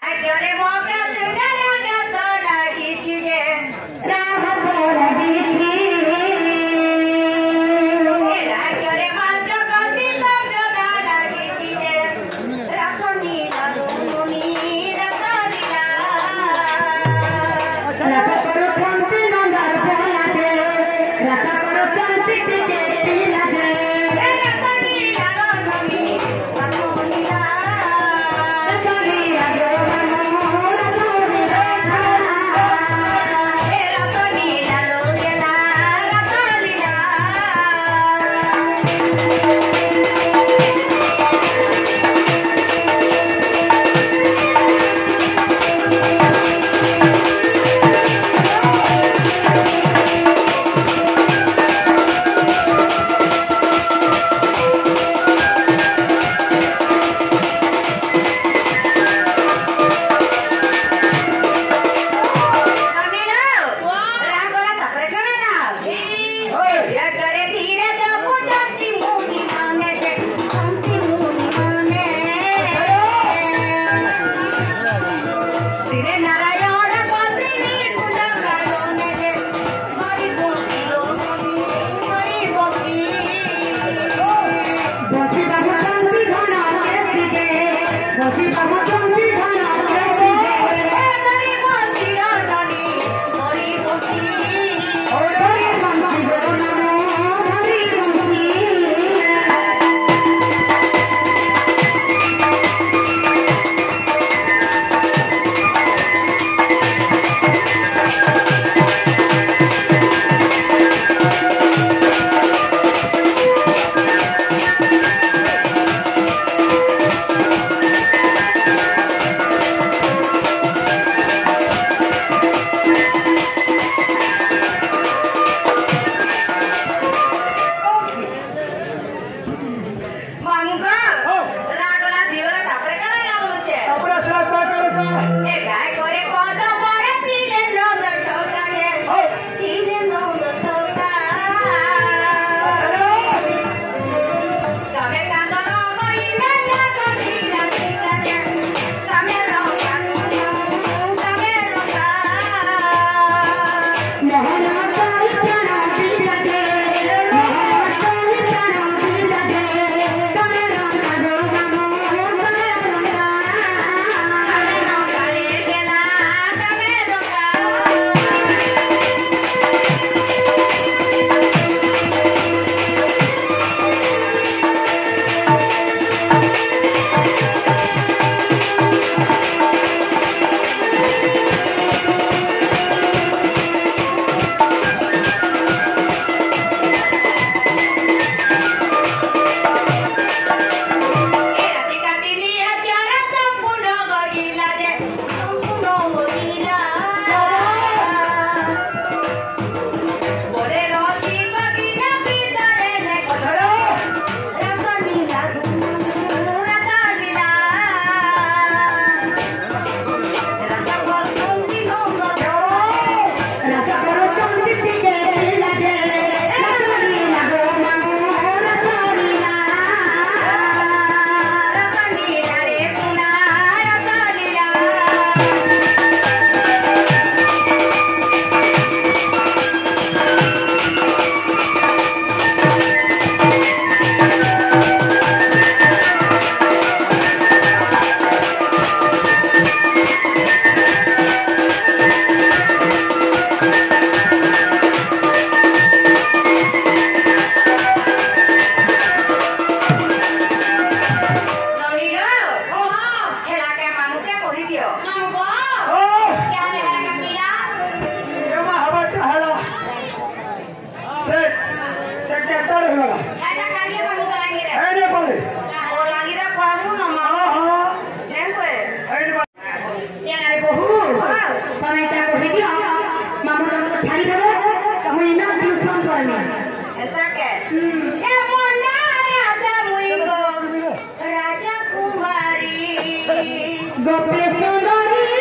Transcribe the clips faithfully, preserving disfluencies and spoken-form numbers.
गोपी सुंदरी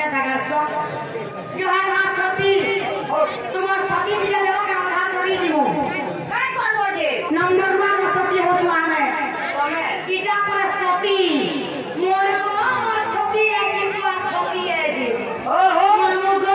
बच्चा था सो जो है मां सती तुम सती मिले देबो के आधा तोड़ी दिमु काय करबो जे नंबर वन सती हो छुआ में तमे कीटा पर सती मोर को मोर सती है कि तू सती है जी ओहो मोर मुगो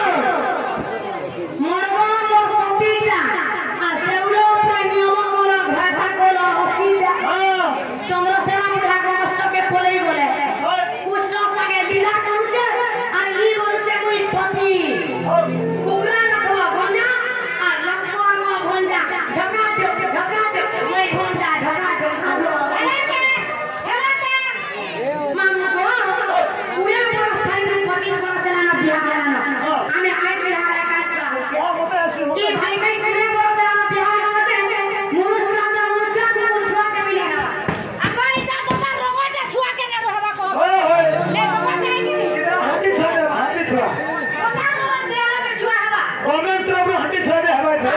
मोर को मोर सती जा आ देउलो पे नियम कोलो घाटा कोलो हसीजा हां चंद्रसेना बुढ़ा को कष्ट के पोलेई बोले कुष्ट सागे दिला करूचे आ ई बोलुचे कोई सती कुकरा न को भंजा आ लखो न भंजा झगा झग झगा झग मैं भंजा झगा झग अरे के चला के मामू को पूरे पर साइड पच्चीस बरस लाना बियाह कराना हमें आज बियाह का अच्छा होचे की भाई भाई पूरे बरस लाना बियाह कराते मुनुष चाचा मुनुष चाचा मुनुषवा के मिलेगा आ कोई सा तो सा रोगटा छुआ के न रहबा को होय होय ले रोगटा है कि हाथी छोड़े हाथी छोड़ा पता न से आला के छुआ हवा कमेंट रो हाथी छोड़े हवा छ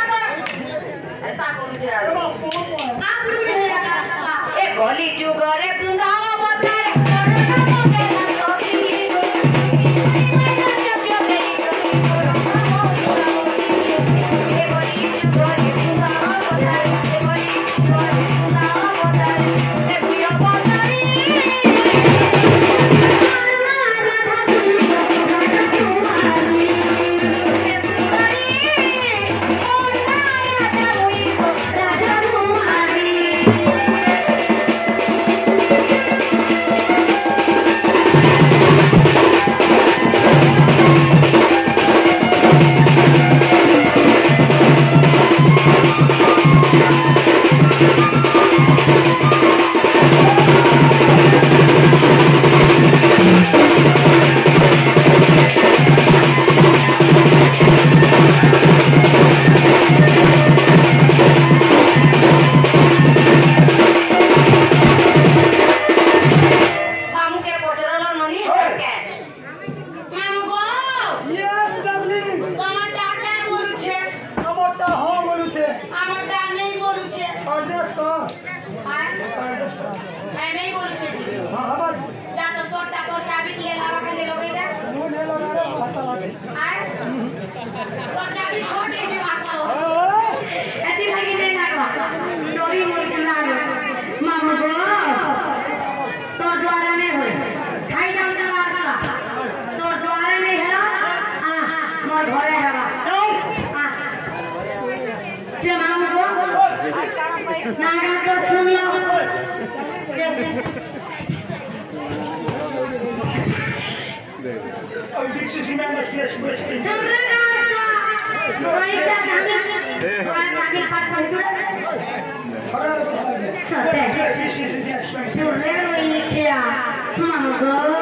ऐसा करू छे आ गुरु हे ए गली जुगरे Brindavan बतारे Sorte. Tu rero ikea. Mama go.